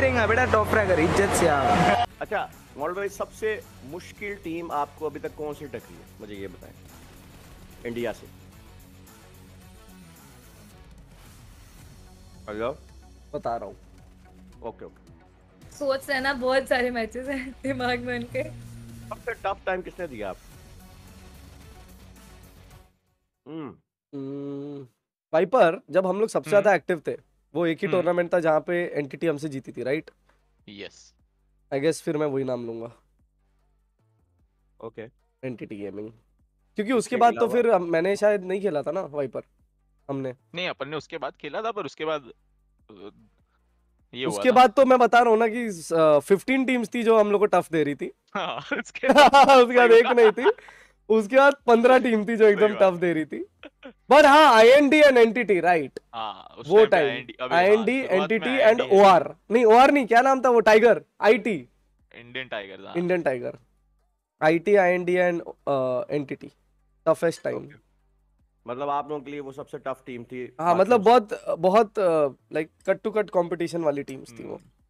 रहेगा बेटा top fragger इज्जत से आओ। अच्छा मॉडल भाई, सबसे मुश्किल टीम आपको अभी तक कौन सी टकरी है, मुझे ये बताएं इंडिया से। हेलो, बता रहा हूँ। Okay okay. सोच रहे ना, बहुत सारे मैचेस हैं दिमाग में उनके। सबसे टफ टाइम किसने दिया आप? वाइपर जब हम लोग सबसे ज्यादा एक्टिव थे, वो एक ही हम्म। टूर्नामेंट था जहाँ पे एंटिटी हमसे जीती थी, राइट? यस। आई गेस फिर मैं वही नाम लूंगा, ओके। एंटिटी गेमिंग, क्योंकि उसके इसके बाद तो अलावा? फिर मैंने शायद नहीं खेला था ना वाइपर, हमने। नहीं, अपन ने उसके बाद खेला था, पर उसके बाद ये हुआ उसके था। बाद तो मैं बता रहा हूँ ना कि 15 टीम्स थी जो हम लोग को टफ दे रही थी। हाँ, उसके उसके बाद सही एक नहीं थी, उसके बाद 15 टीम थी जो एकदम सही बात टफ दे रही थी। बट हाँ, आईएनडी एंड एंटिटी, राइट? हाँ, उस वो टाइम टाइम पे आईएनडी, शुरुआत में एंटिटी एंड IND ओआर, नहीं ओआर नहीं, क्या नाम था वो, टाइगर, आईटी, इंडियन टाइगर था। Indian tiger, IT, IND and entity, toughest time. Okay. मतलब आप लोगों के लिए वो सबसे टफ टीम थी। हाँ, बाकी मतलब उस- बहुत बहुत like cut to cut competition वाली टीम्स थी वो।